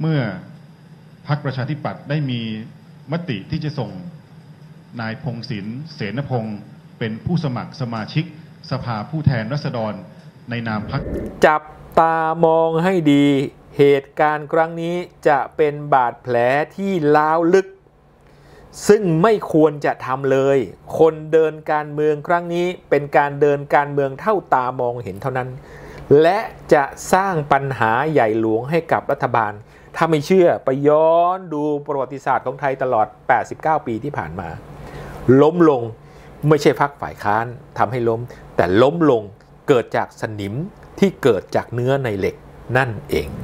เมื่อพรรคประชาธิปัตย์ได้มีมติที่จะส่งนายพงศิลป์เสนพงศ์เป็นผู้สมัครสมาชิกสภาผู้แทนราษฎรในนามพรรคจับตามองให้ดีเหตุการณ์ครั้งนี้จะเป็นบาดแผลที่ล้าวลึกซึ่งไม่ควรจะทำเลยคนเดินการเมืองครั้งนี้เป็นการเดินการเมืองเท่าตามองเห็นเท่านั้นและจะสร้างปัญหาใหญ่หลวงให้กับรัฐบาลถ้าไม่เชื่อไปย้อนดูประวัติศาสตร์ของไทยตลอด89ปีที่ผ่านมาล้มลงไม่ใช่พรรคฝ่ายค้านทำให้ล้มแต่ล้มลงเกิดจากสนิมที่เกิดจากเนื้อในเหล็กนั่นเอง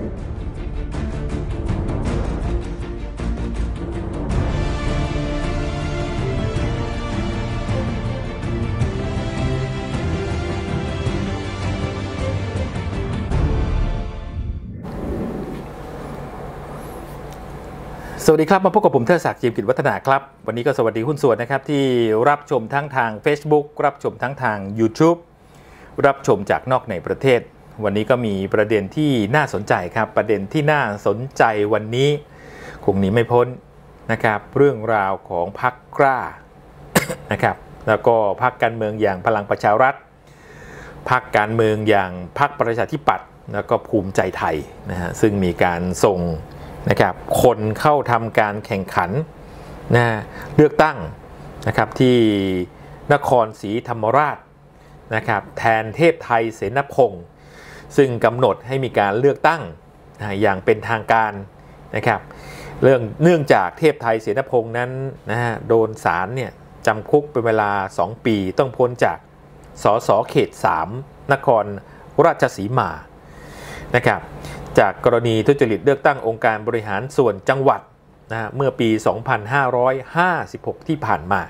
สวัสดีครับมาพบกับผมเทิดศักดิ์ จิมกิจวัฒนาครับวันนี้ก็สวัสดีหุ้นส่วนนะครับที่รับชมทั้งทาง Facebook รับชมทั้งทาง YouTube รับชมจากนอกในประเทศวันนี้ก็มีประเด็นที่น่าสนใจครับประเด็นที่น่าสนใจวันนี้คงหนีไม่พ้นนะครับเรื่องราวของพรรคกล้า นะครับแล้วก็พรรคการเมืองอย่างพลังประชารัฐพรรคการเมืองอย่างพรรคประชาธิปัตย์แล้วก็ภูมิใจไทยนะฮะซึ่งมีการส่งนะครับคนเข้าทำการแข่งขันนะเลือกตั้งนะครับที่นครศรีธรรมราชนะครับแทนเทพไทยเสนพงศ์ซึ่งกำหนดให้มีการเลือกตั้งอย่างเป็นทางการนะครับเนื่องจากเทพไทยเสนพงศ์นั้นนะฮะโดนศาลเนี่ยจำคุกเป็นเวลา2 ปีต้องพ้นจากสสเขต3นครราชสีมานะครับจากกรณีทุจริตเลือกตั้งองค์การบริหารส่วนจังหวัดนะเมื่อปี 2556 ที่ผ่านมา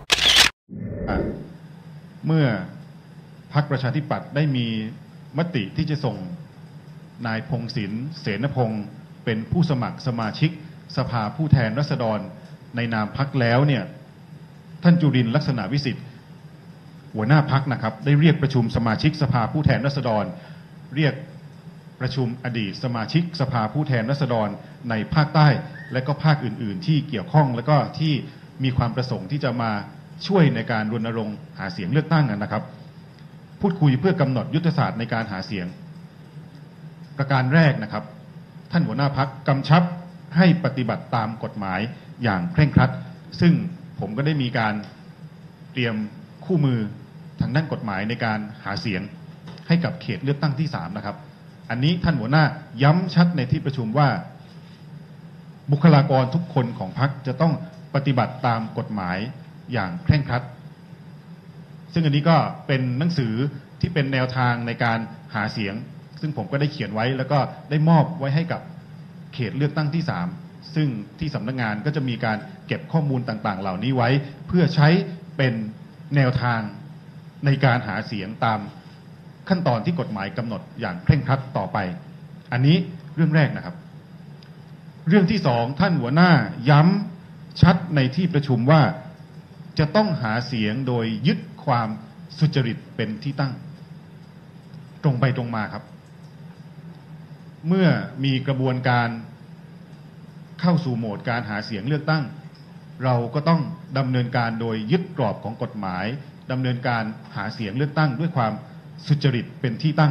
เมื่อพรรคประชาธิปัตย์ได้มีมติที่จะส่งนายพงศิลป์เสนพงศ์เป็นผู้สมัครสมาชิกสภาผู้แทนราษฎรในนามพรรคแล้วเนี่ยท่านจุรินทร์ลักษณะวิสิทธิ์หัวหน้าพรรคนะครับได้เรียกประชุมสมาชิกสภาผู้แทนราษฎรเรียกประชุมอดีตสมาชิกสภาผู้แทนราษฎรในภาคใต้และก็ภาคอื่นๆที่เกี่ยวข้องและก็ที่มีความประสงค์ที่จะมาช่วยในการรณรงค์หาเสียงเลือกตั้งนะครับพูดคุยเพื่อกำหนดยุทธศาสตร์ในการหาเสียงประการแรกนะครับท่านหัวหน้าพรรคกำชับให้ปฏิบัติตามกฎหมายอย่างเคร่งครัดซึ่งผมก็ได้มีการเตรียมคู่มือทางด้านกฎหมายในการหาเสียงให้กับเขตเลือกตั้งที่3นะครับอันนี้ท่านหัวหน้าย้ำชัดในที่ประชุมว่าบุคลากรทุกคนของพรรคจะต้องปฏิบัติตามกฎหมายอย่างเคร่งครัดซึ่งอันนี้ก็เป็นหนังสือที่เป็นแนวทางในการหาเสียงซึ่งผมก็ได้เขียนไว้แล้วก็ได้มอบไว้ให้กับเขตเลือกตั้งที่3ซึ่งที่สำนักงานก็จะมีการเก็บข้อมูลต่างๆเหล่านี้ไว้เพื่อใช้เป็นแนวทางในการหาเสียงตามขั้นตอนที่กฎหมายกำหนดอย่างเคร่งครัดต่อไปอันนี้เรื่องแรกนะครับเรื่องที่2ท่านหัวหน้าย้ำชัดในที่ประชุมว่าจะต้องหาเสียงโดยยึดความสุจริตเป็นที่ตั้งตรงไปตรงมาครับเมื่อมีกระบวนการเข้าสู่โหมดการหาเสียงเลือกตั้งเราก็ต้องดำเนินการโดยยึดกรอบของกฎหมายดำเนินการหาเสียงเลือกตั้งด้วยความสุจริตเป็นที่ตั้ง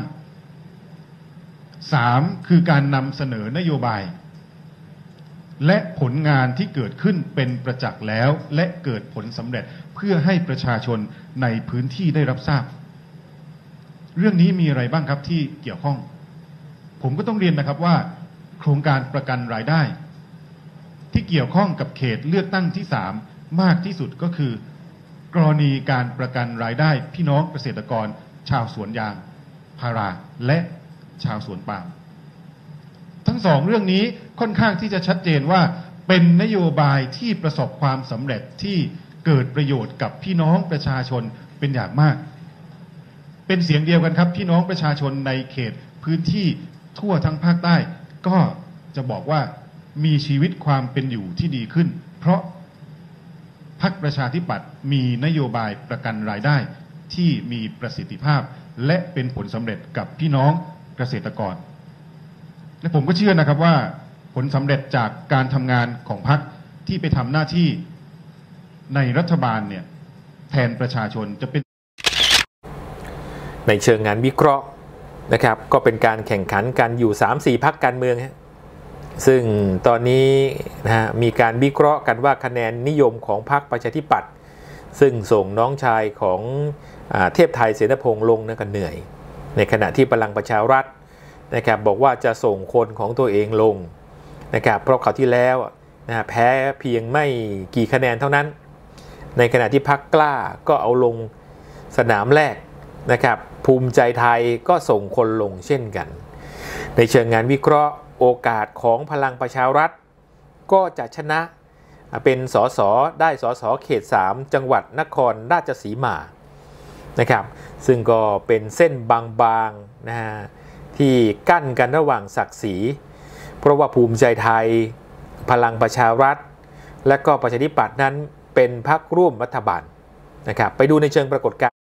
3คือการนำเสนอนโยบายและผลงานที่เกิดขึ้นเป็นประจักษ์แล้วและเกิดผลสำเร็จเพื่อให้ประชาชนในพื้นที่ได้รับทราบเรื่องนี้มีอะไรบ้างครับที่เกี่ยวข้องผมก็ต้องเรียนนะครับว่าโครงการประกันรายได้ที่เกี่ยวข้องกับเขตเลือกตั้งที่3มากที่สุดก็คือกรณีการประกันรายได้พี่น้องเกษตรกรชาวสวนยางพาราและชาวสวนปาล์มทั้ง2เรื่องนี้ค่อนข้างที่จะชัดเจนว่าเป็นนโยบายที่ประสบความสำเร็จที่เกิดประโยชน์กับพี่น้องประชาชนเป็นอย่างมากเป็นเสียงเดียวกันครับพี่น้องประชาชนในเขตพื้นที่ทั่วทั้งภาคใต้ก็จะบอกว่ามีชีวิตความเป็นอยู่ที่ดีขึ้นเพราะพรรคประชาธิปัตย์มีนโยบายประกันรายได้ที่มีประสิทธิภาพและเป็นผลสำเร็จกับพี่น้องเกษตรกรและผมก็เชื่อนะครับว่าผลสำเร็จจากการทำงานของพรรคที่ไปทำหน้าที่ในรัฐบาลเนี่ยแทนประชาชนจะเป็นในเชิงงานวิเคราะห์นะครับก็เป็นการแข่งขันกันอยู่ 3-4 พรรคการเมืองซึ่งตอนนี้มีการวิเคราะห์กันว่าคะแนนนิยมของพรรคประชาธิปัตย์ซึ่งส่งน้องชายของเทพไทยเสนพงษ์ลงก็เหนื่อยในขณะที่พลังประชารัฐนะครับบอกว่าจะส่งคนของตัวเองลงนะครับเพราะคราวที่แล้วแพ้เพียงไม่กี่คะแนนเท่านั้นในขณะที่พรรคกล้าก็เอาลงสนามแรกนะครับภูมิใจไทยก็ส่งคนลงเช่นกันในเชิงงานวิเคราะห์โอกาสของพลังประชารัฐก็จะชนะเป็นสสได้สสเขต3จังหวัดนครราชสีมานะครับซึ่งก็เป็นเส้นบางๆนะฮะที่กั้นกันระหว่างศักดิ์ศรีเพราะว่าภูมิใจไทยพลังประชารัฐและก็ประชาธิปัตย์นั้นเป็นพรรคร่วมรัฐบาลนะครับไปดูในเชิงปรากฏการณ์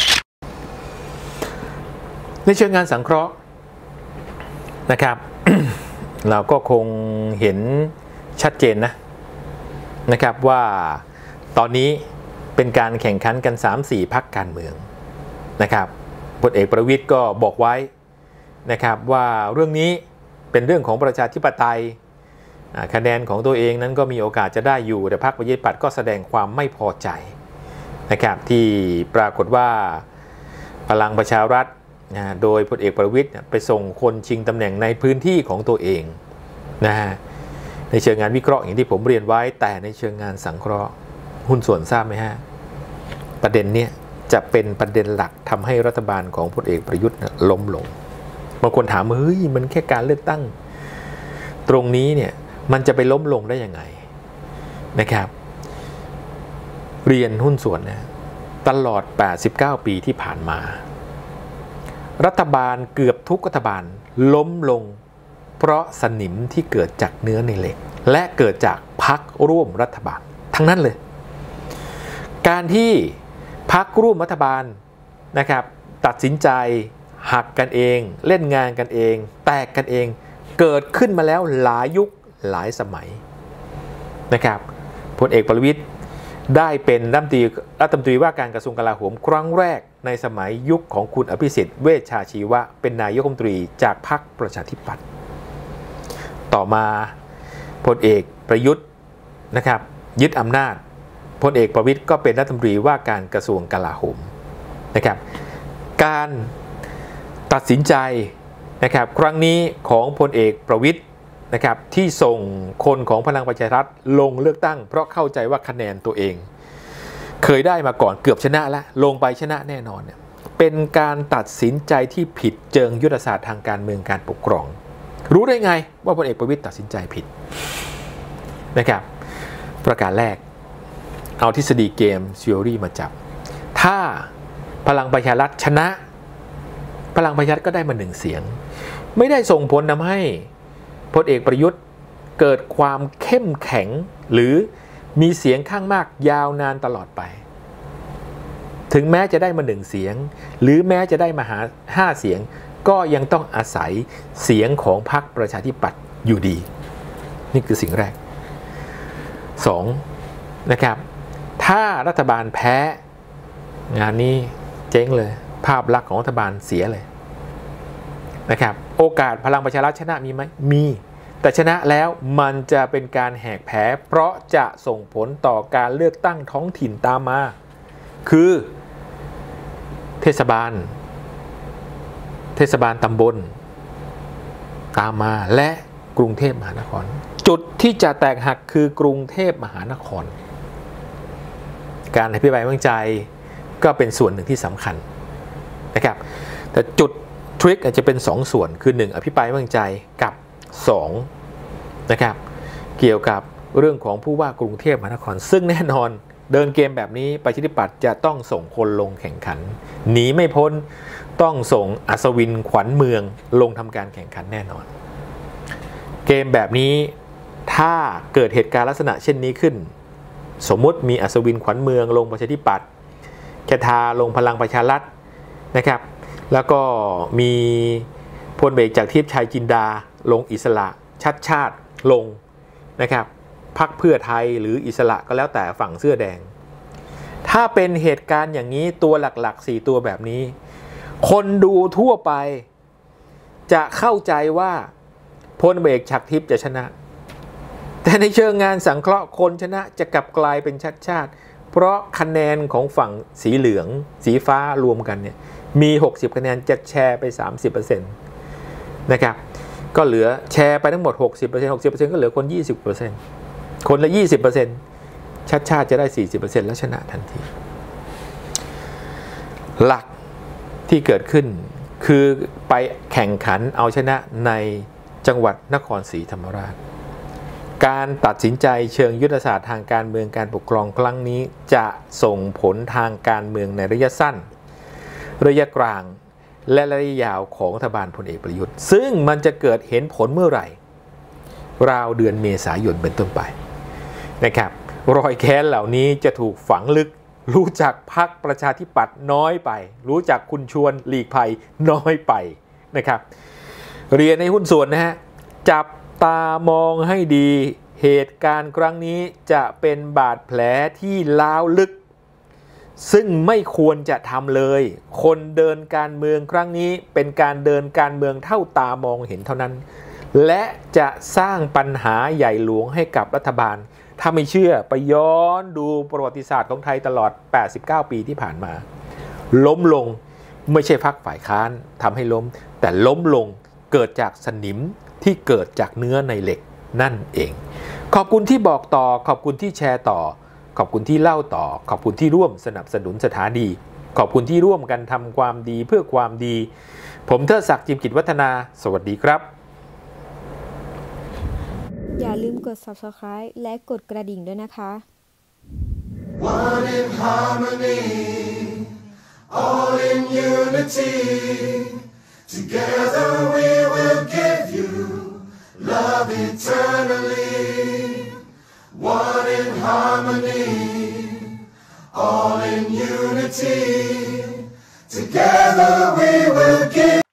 ในเชิงงานสังเคราะห์นะครับ เราก็คงเห็นชัดเจนนะครับว่าตอนนี้เป็นการแข่งขันกัน 3-4 พรรคการเมืองนะครับพลเอกประวิตรก็บอกไว้นะครับว่าเรื่องนี้เป็นเรื่องของประชาธิปไตยคะแนนของตัวเองนั้นก็มีโอกาสจะได้อยู่แต่พรรคประชาธิปัตย์ก็แสดงความไม่พอใจนะครับที่ปรากฏว่าพลังประชารัฐโดยพลเอกประวิตรไปส่งคนชิงตำแหน่งในพื้นที่ของตัวเองนะฮะในเชิงงานวิเคราะห์อย่างที่ผมเรียนไว้แต่ในเชิงงานสังเคราะห์หุ้นส่วนทราบไหมฮะประเด็นนี้จะเป็นประเด็นหลักทำให้รัฐบาลของพลเอกประยุทธ์ล้มลงบางคนถามเฮ้ยมันแค่การเลือกตั้งตรงนี้เนี่ยมันจะไปล้มลงได้ยังไงนะครับเรียนหุ้นส่วนนะตลอด89ปีที่ผ่านมารัฐบาลเกือบทุกรัฐบาลล้มลงเพราะสนิมที่เกิดจากเนื้อในเหล็กและเกิดจากพรรคร่วมรัฐบาลทั้งนั้นเลยการที่พรรคร่วมรัฐบาลนะครับตัดสินใจหักกันเองเล่นงานกันเองแตกกันเองเกิดขึ้นมาแล้วหลายยุคหลายสมัยนะครับพลเอกประวิตรได้เป็นรัฐมนตรีว่าการกระทรวงกลาโหมครั้งแรกในสมัยยุคของคุณอภิสิทธิ์เวชชาชีวะเป็นนายกรัฐมนตรีจากพรรคประชาธิปัตย์ต่อมาพลเอกประยุทธ์นะครับยึดอำนาจพลเอกประวิตรก็เป็นรัฐมนตรีว่าการกระทรวงกลาโหมนะครับการตัดสินใจนะครับครั้งนี้ของพลเอกประวิตรนะครับที่ส่งคนของพลังประชารัฐลงเลือกตั้งเพราะเข้าใจว่าคะแนนตัวเองเคยได้มาก่อนเกือบชนะแล้วลงไปชนะแน่นอนเนี่ยเป็นการตัดสินใจที่ผิดเชิงยุทธศาสตร์ทางการเมืองการปกครองรู้ได้ไงว่าพลเอกประวิตรตัดสินใจผิดนะครับประการแรกเอาทฤษฎีเกมซิโอรี่มาจับถ้าพลังประชารัฐชนะพลังประชารัฐก็ได้มา1เสียงไม่ได้ส่งผลทำให้พลเอกประยุทธ์เกิดความเข้มแข็งหรือมีเสียงข้างมากยาวนานตลอดไปถึงแม้จะได้มา1เสียงหรือแม้จะได้มาหา5เสียงก็ยังต้องอาศัยเสียงของพรรคประชาธิปัตย์อยู่ดีนี่คือสิ่งแรก2นะครับถ้ารัฐบาลแพ้งานนี้เจ๊งเลยภาพลักษณ์ของรัฐบาลเสียเลยนะครับโอกาสพลังประชารัฐชนะมีไหมมีแต่ชนะแล้วมันจะเป็นการแหกแผลเพราะจะส่งผลต่อการเลือกตั้งท้องถิ่นตามมาคือเทศบาลตำบลตามมาและกรุงเทพมหานครจุดที่จะแตกหักคือกรุงเทพมหานครการอภิปรายไม่ไว้วางใจก็เป็นส่วนหนึ่งที่สำคัญนะครับแต่จุดทริคอาจจะเป็น2ส่วนคือ1อภิปรายไม่ไว้วางใจกับ2นะครับเกี่ยวกับเรื่องของผู้ว่ากรุงเทพมหานครซึ่งแน่นอนเดินเกมแบบนี้ประชาธิปัตย์จะต้องส่งคนลงแข่งขันหนีไม่พ้นต้องส่งอัศวินขวัญเมืองลงทำการแข่งขันแน่นอนเกมแบบนี้ถ้าเกิดเหตุการณ์ลักษณะเช่นนี้ขึ้นสมมุติมีอัศวินขวัญเมืองลงประชาธิปัตย์แคทาลงพลังประชารัฐนะครับแล้วก็มีพลเอกจากทิพย์ชัยจินดาลงอิสระชัดชาติลงนะครับพรรคเพื่อไทยหรืออิสระก็แล้วแต่ฝั่งเสื้อแดงถ้าเป็นเหตุการณ์อย่างนี้ตัวหลักๆ4ตัวแบบนี้คนดูทั่วไปจะเข้าใจว่าพลเอกฉัตรทิพย์จะชนะแต่ในเชิงงานสังเคราะห์คนชนะจะกลับกลายเป็นชัดชาติเพราะคะแนนของฝั่งสีเหลืองสีฟ้ารวมกันเนี่ยมี60คะแนนจะแชร์ไป 30% นะครับก็เหลือแชร์ไปทั้งหมด 60% ก็เหลือคน 20% คนละ 20%ชัดชาติจะได้ 40% แล้วชนะทันทีหลักที่เกิดขึ้นคือไปแข่งขันเอาชนะในจังหวัดนครศรีธรรมราชการตัดสินใจเชิงยุทธศาสตร์ทางการเมืองการปกครองครั้งนี้จะส่งผลทางการเมืองในระยะสั้นระยะกลางและระยะยาวของรัฐบาลพลเอกประยุทธ์ซึ่งมันจะเกิดเห็นผลเมื่อไหร่ราวเดือนเมษายนเป็นต้นไปนะครับรอยแค้นเหล่านี้จะถูกฝังลึกรู้จักพรรคประชาธิปัตย์น้อยไปรู้จักคุณชวนหลีกภัยน้อยไปนะครับเรียนในหุ้นส่วนนะฮะจับตามองให้ดีเหตุการณ์ครั้งนี้จะเป็นบาดแผลที่ล้าวลึกซึ่งไม่ควรจะทำเลยคนเดินการเมืองครั้งนี้เป็นการเดินการเมืองเท่าตามองเห็นเท่านั้นและจะสร้างปัญหาใหญ่หลวงให้กับรัฐบาลถ้าไม่เชื่อไปย้อนดูประวัติศาสตร์ของไทยตลอด89 ปีที่ผ่านมาล้มลงไม่ใช่พรรคฝ่ายค้านทำให้ล้มแต่ล้มลงเกิดจากสนิมที่เกิดจากเนื้อในเหล็กนั่นเองขอบคุณที่บอกต่อขอบคุณที่แชร์ต่อขอบคุณที่เล่าต่อขอบคุณที่ร่วมสนับสนุนสถานีขอบคุณที่ร่วมกันทำความดีเพื่อความดีผมเทิดศักดิ์ จิมกิจวัฒนาสวัสดีครับอย่าลืมกด Subscribe และกดกระดิ่งด้วยนะคะ One in harmony, all in unity. Together we will give you love eternally. One in harmony, all in unity. Together we will give